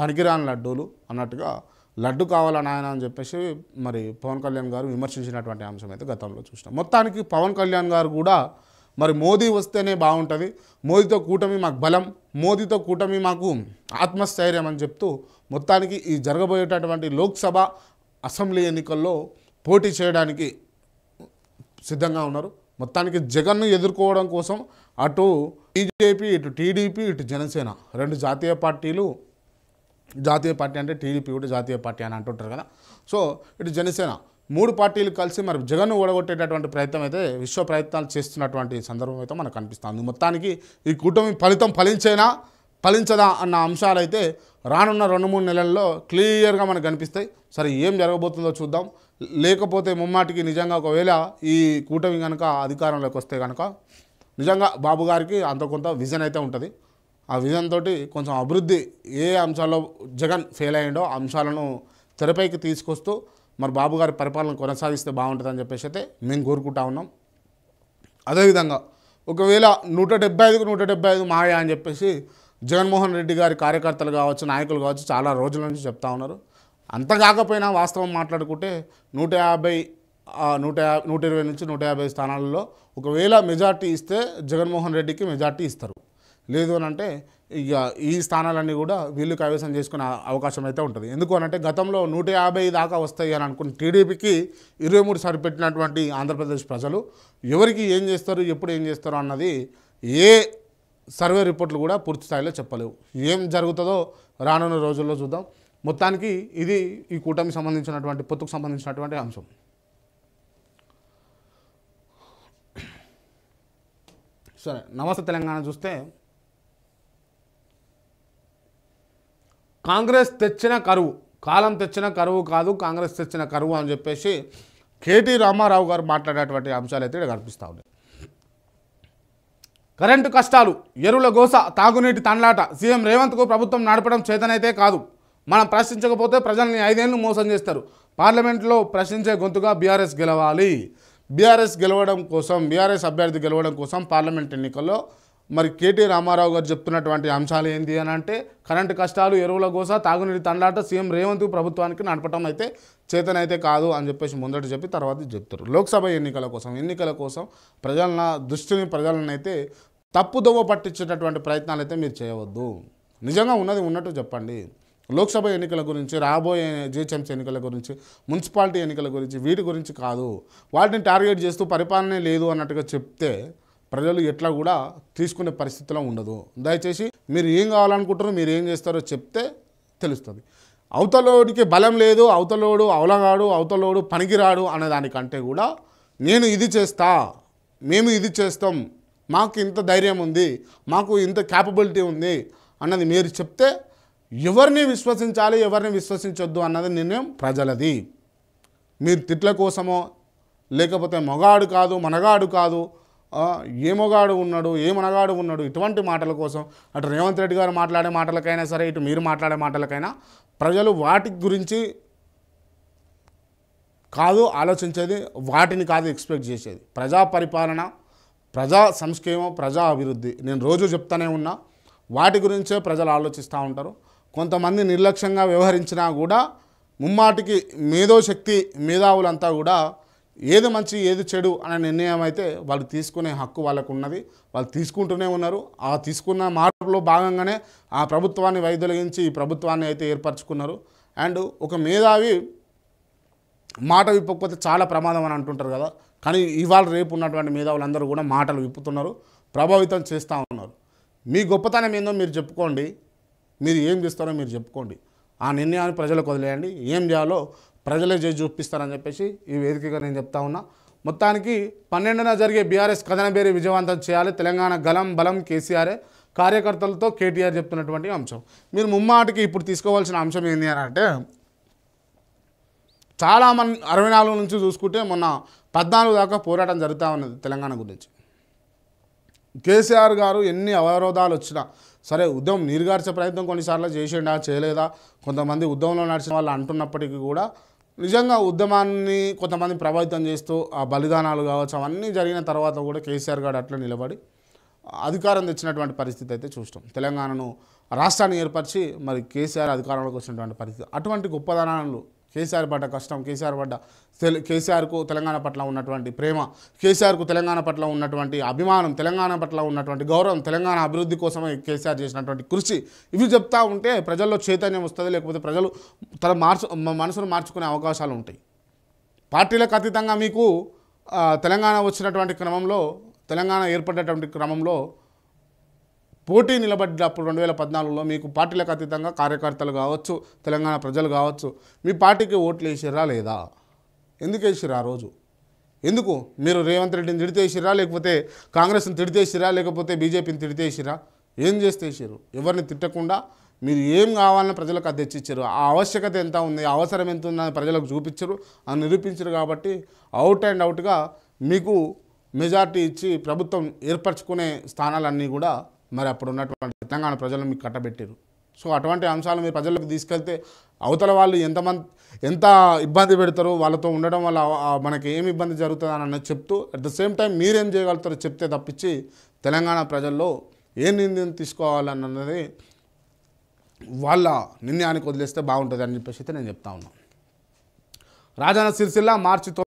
పనికిరాని లడ్డూలు అన్నట్టుగా లడ్డు కావాలని ఆయన అని చెప్పేసి మరి పవన్ కళ్యాణ్ గారు విమర్శించినటువంటి అంశం అయితే గతంలో చూసినాం. మొత్తానికి పవన్ కళ్యాణ్ గారు కూడా మరి మోదీ వస్తేనే బాగుంటుంది, మోదీతో కూటమి మాకు బలం, మోదీతో కూటమి మాకు ఆత్మస్థైర్యం అని చెప్తూ మొత్తానికి ఈ జరగబోయేటటువంటి లోక్సభ అసెంబ్లీ ఎన్నికల్లో పోటీ చేయడానికి సిద్ధంగా ఉన్నారు. మొత్తానికి జగన్ను ఎదుర్కోవడం కోసం అటు బీజేపీ, ఇటు టీడీపీ, ఇటు జనసేన రెండు జాతీయ పార్టీలు, జాతీయ పార్టీ అంటే టీడీపీ కూడా జాతీయ పార్టీ అని అంటుంటారు కదా, సో ఇటు జనసేన మూడు పార్టీలు కలిసి మరి జగన్ను ఓడగొట్టేటటువంటి ప్రయత్నం అయితే విశ్వ ప్రయత్నాలు చేస్తున్నటువంటి సందర్భం అయితే మనకు కనిపిస్తుంది. మొత్తానికి ఈ కూటమి ఫలితం ఫలించేనా ఫలించదా అన్న అంశాలు అయితే రానున్న 2-3 నెలల్లో క్లియర్గా మనకు కనిపిస్తాయి. సరే ఏం జరగబోతుందో చూద్దాం. లేకపోతే ముమ్మాటికి నిజంగా ఒకవేళ ఈ కూటమి కనుక అధికారంలోకి వస్తే కనుక నిజంగా బాబు గారికి అంత కొంత విజన్ అయితే ఉంటుంది. ఆ విజన్ తోటి కొంచెం అభివృద్ధి ఏ అంశాల్లో జగన్ ఫెయిల్ అయ్యిండో అంశాలను తెరపైకి తీసుకొస్తూ మరి బాబు గారి పరిపాలన కొనసాగిస్తే బాగుంటుందని చెప్పేసి అయితే మేము కోరుకుంటా ఉన్నాం. అదేవిధంగా ఒకవేళ 175కు 175 మాయా అని చెప్పేసి జగన్మోహన్ రెడ్డి గారి కార్యకర్తలు కావచ్చు, నాయకులు కావచ్చు చాలా రోజుల నుంచి చెప్తా ఉన్నారు. అంత కాకపోయినా వాస్తవం మాట్లాడుకుంటే 120 నుంచి 150 స్థానాలలో ఒకవేళ మెజార్టీ ఇస్తే జగన్మోహన్ రెడ్డికి మెజార్టీ ఇస్తారు. లేదు అని అంటే ఇక ఈ స్థానాలన్నీ కూడా వీళ్ళు కైవసం చేసుకునే అవకాశం అయితే ఉంటుంది. ఎందుకు అనంటే గతంలో 150 దాకా వస్తాయి అని అనుకున్న టీడీపీకి 23 సరిపెట్టినటువంటి ఆంధ్రప్రదేశ్ ప్రజలు ఎవరికి ఏం చేస్తారు, ఎప్పుడు ఏం చేస్తారు అన్నది ఏ సర్వే రిపోర్ట్లు కూడా పూర్తి స్థాయిలో చెప్పలేవు. ఏం జరుగుతుందో రానున్న రోజుల్లో చూద్దాం. మొత్తానికి ఇది ఈ కూటమికి సంబంధించినటువంటి పొత్తుకు సంబంధించినటువంటి అంశం. సరే, నమస్తే తెలంగాణ చూస్తే కాంగ్రెస్ తెచ్చిన కరువు, కాలం తెచ్చిన కరువు కాదు కాంగ్రెస్ తెచ్చిన కరువు అని చెప్పేసి కేటీ రామారావు గారు మాట్లాడేటువంటి అంశాలు అయితే ఇక్కడ కనిపిస్తూ ఉన్నాయి. కరెంటు కష్టాలు, ఎరువుల గోస, తాగునీటి తండ్లాట, సీఎం రేవంత్కు ప్రభుత్వం నడపడం చేతనైతే కాదు. మనం ప్రశ్నించకపోతే ప్రజల్ని 5 ఏళ్ళు మోసం చేస్తారు. పార్లమెంట్లో ప్రశ్నించే గొంతుగా బీఆర్ఎస్ గెలవాలి. బీఆర్ఎస్ గెలవడం కోసం, బీఆర్ఎస్ అభ్యర్థి గెలవడం కోసం పార్లమెంట్ ఎన్నికల్లో మరి కేటీ రామారావు గారు చెప్తున్నటువంటి అంశాలు ఏంటి అని అంటే కరెంటు కష్టాలు, ఎరువుల గోస, తాగునీటి తండ్లాట, సీఎం రేవంత్ ప్రభుత్వానికి నడపడం అయితే చేతనైతే కాదు అని చెప్పేసి ముందట చెప్పి తర్వాత చెప్తారు. లోక్సభ ఎన్నికల కోసం ప్రజల దృష్టిని ప్రజలనైతే తప్పుదోవ పట్టించేటటువంటి ప్రయత్నాలు అయితే మీరు చేయవద్దు. నిజంగా ఉన్నది ఉన్నట్టు చెప్పండి. లోక్సభ ఎన్నికల గురించి, రాబోయే జిహెచ్ఎంసీ ఎన్నికల గురించి, మున్సిపాలిటీ ఎన్నికల గురించి, వీటి గురించి కాదు. వాటిని టార్గెట్ చేస్తూ పరిపాలనే లేదు అన్నట్టుగా చెప్తే ప్రజలు ఎట్లా కూడా తీసుకునే పరిస్థితిలో ఉండదు. దయచేసి మీరు ఏం కావాలనుకుంటారో, మీరు ఏం చేస్తారో చెప్తే తెలుస్తుంది. అవతలోడికి బలం లేదు, అవతలోడు అవలగాడు, అవతలోడు పనికిరాడు అనే దానికంటే కూడా నేను ఇది చేస్తా, మేము ఇది చేస్తాం, మాకు ఇంత ధైర్యం ఉంది, మాకు ఇంత క్యాపబిలిటీ ఉంది అన్నది మీరు చెప్తే ఎవరిని విశ్వసించాలి, ఎవరిని విశ్వసించొద్దు అన్నది నిర్ణయం ప్రజలది. మీరు తిట్ల కోసమో లేకపోతే మొగాడు కాదు మనగాడు కాదు, ఏ మొగాడు ఉన్నాడు, ఏ మనగాడు ఉన్నాడు, ఇటువంటి మాటల కోసం అటు రేవంత్ రెడ్డి గారు మాట్లాడే మాటలకైనా సరే, ఇటు మీరు మాట్లాడే మాటలకైనా ప్రజలు వాటి గురించి కాదు ఆలోచించేది, వాటిని కాదు ఎక్స్పెక్ట్ చేసేది. ప్రజా పరిపాలన, ప్రజా సంక్షేమం, ప్రజా అభివృద్ధి నేను రోజు చెప్తానే ఉన్నా. వాటి గురించే ప్రజలు ఆలోచిస్తూ ఉంటారు. కొంతమంది నిర్లక్ష్యంగా వ్యవహరించినా కూడా ముమ్మాటికి మేధోశక్తి మేధావులంతా కూడా ఏది మంచి ఏది చెడు అనే నిర్ణయం అయితే వాళ్ళు తీసుకునే హక్కు వాళ్ళకు ఉన్నది. వాళ్ళు తీసుకుంటూనే ఉన్నారు. ఆ తీసుకున్న మార్పులో భాగంగానే ఆ ప్రభుత్వాన్ని వైదొలగించి ఈ ప్రభుత్వాన్ని అయితే ఏర్పరచుకున్నారు. అండ్ ఒక మేధావి మాట విప్పకపోతే చాలా ప్రమాదం అని అంటుంటారు కదా, కానీ ఇవాళ రేపు ఉన్నటువంటి మేధావులందరూ కూడా మాటలు విప్పుతున్నారు, ప్రభావితం చేస్తూ ఉన్నారు. మీ గొప్పతనం ఏందో మీరు చెప్పుకోండి, మీరు ఏం చేస్తారో మీరు చెప్పుకోండి. ఆ నిర్ణయాన్ని ప్రజలకు వదిలేయండి. ఏం చేయాలో ప్రజలే చేసి చూపిస్తారని చెప్పేసి ఈ వేదికగా నేను చెప్తా ఉన్నా. మొత్తానికి 12న జరిగే బీఆర్ఎస్ కథనబేరి విజయవంతం చేయాలి. తెలంగాణ గలం బలం కేసీఆరే, కార్యకర్తలతో కేటీఆర్ చెప్తున్నటువంటి అంశం. మీరు ముమ్మాటికి ఇప్పుడు తీసుకోవాల్సిన అంశం ఏంటి అని అంటే, చాలామంది 64 నుంచి చూసుకుంటే మొన్న 14 దాకా పోరాటం జరుగుతూ ఉన్నది తెలంగాణ గురించి. కేసీఆర్ గారు ఎన్ని అవరోధాలు వచ్చినా సరే ఉద్యమం నీరుగార్చే ప్రయత్నం కొన్నిసార్లు చేసిండా చేయలేదా కొంతమంది ఉద్యమంలో నడిచిన వాళ్ళు అంటున్నప్పటికీ కూడా నిజంగా ఉద్యమాన్ని కొంతమంది ప్రభావితం చేస్తూ ఆ బలిదానాలు కావచ్చు అవన్నీ జరిగిన తర్వాత కూడా కేసీఆర్ గారు అట్లా నిలబడి అధికారం తెచ్చినటువంటి పరిస్థితి అయితే చూస్తాం. తెలంగాణను రాష్ట్రాన్ని ఏర్పరిచి మరి కేసీఆర్ అధికారంలోకి వచ్చినటువంటి పరిస్థితి. అటువంటి గొప్పదనాలు కేసీఆర్ పడ్డ కష్టం, కేసీఆర్కు తెలంగాణ పట్ల ఉన్నటువంటి ప్రేమ, కేసీఆర్కు తెలంగాణ పట్ల ఉన్నటువంటి అభిమానం, తెలంగాణ పట్ల ఉన్నటువంటి గౌరవం, తెలంగాణ అభివృద్ధి కోసమే కేసీఆర్ చేసినటువంటి కృషి, ఇవి చెప్తా ఉంటే ప్రజల్లో చైతన్యం వస్తుంది. లేకపోతే ప్రజలు తన మనసును మార్చుకునే అవకాశాలు ఉంటాయి. పార్టీలకు అతీతంగా మీకు తెలంగాణ వచ్చినటువంటి క్రమంలో, తెలంగాణ ఏర్పడేటువంటి క్రమంలో పోటీ నిలబడ్డప్పుడు 2014లో మీకు పార్టీలకు అతీతంగా కార్యకర్తలు కావచ్చు, తెలంగాణ ప్రజలు కావచ్చు, మీ పార్టీకి ఓట్లు వేసిర్రా లేదా? ఎందుకు వేసిర్రా ఆ రోజు? ఎందుకు మీరు రేవంత్ రెడ్డిని తిడితేసిరా, లేకపోతే కాంగ్రెస్ని తిడితేసిరా, లేకపోతే బీజేపీని తిడితేసిరా? ఏం చేస్తేసారు? ఎవరిని తిట్టకుండా మీరు ఏం కావాలని ప్రజలకు అది తెచ్చిచ్చారు. ఆ ఆవశ్యకత ఎంత ఉంది, అవసరం ఎంత ఉందని ప్రజలకు చూపించారు, అని నిరూపించారు. కాబట్టి అవుట్ అండ్ అవుట్గా మీకు మెజార్టీ ఇచ్చి ప్రభుత్వం ఏర్పరచుకునే స్థానాలన్నీ కూడా మరి అప్పుడు ఉన్నటువంటి తెలంగాణ ప్రజలను మీకు కట్టబెట్టారు. సో అటువంటి అంశాలు మీరు ప్రజలకు తీసుకెళ్తే అవతల వాళ్ళు ఎంత ఇబ్బంది పెడతారో, వాళ్ళతో ఉండడం వల్ల మనకి ఏమి ఇబ్బంది జరుగుతుంది అని అన్నది చెప్తూ, అట్ ద సేమ్ టైం మీరేం చేయగలుగుతారో చెప్తే తప్పించి తెలంగాణ ప్రజల్లో ఏ నిర్ణయం తీసుకోవాలన్నది వాళ్ళ నిర్ణయానికి వదిలేస్తే బాగుంటుంది అని చెప్పేసి అయితే నేను చెప్తా ఉన్నాను. రాజన్న సిరిసిల్ల మార్చి